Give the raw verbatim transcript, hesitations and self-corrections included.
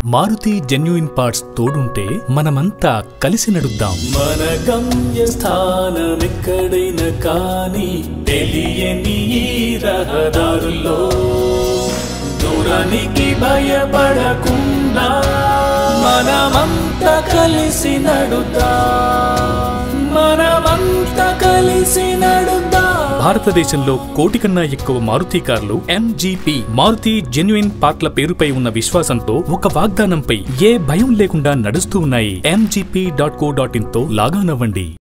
Maruti genuine parts తోడుంటే మనమంతా కలిసి నడుద్దాం. మన గమ్య స్థానమెక్కడైనా కానీ తెలియని ఈ రహదారుల్లో దూరానికి భయపడకుండా మనమంతా కలిసి నడుద్దాం. మనమంతా కలిసి నడుద్దాం. భారతదేశంలో కోటి కన్నా ఎక్కువ మారుతి కార్లు ఎంజీపీ మారుతి జెన్యూన్ పార్ట్ల పేరుపై ఉన్న విశ్వాసంతో ఒక వాగ్దానంపై ఏ భయం లేకుండా నడుస్తూ ఉన్నాయి. MGP dot co dot in తో లాగాన్ అవ్వండి.